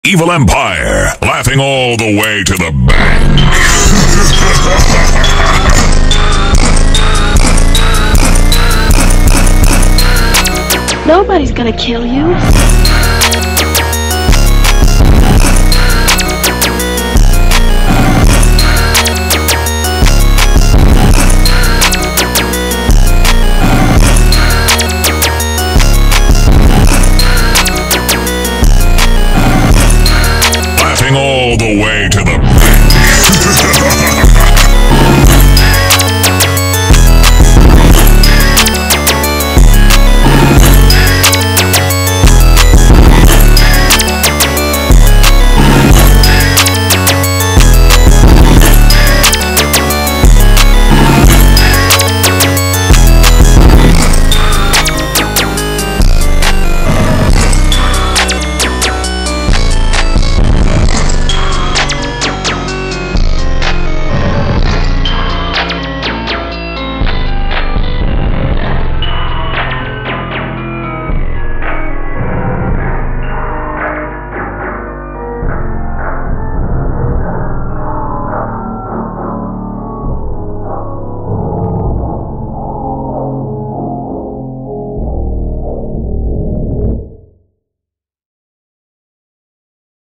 Evil Empire, laughing all the way to the bank. Nobody's gonna kill you. All the way to the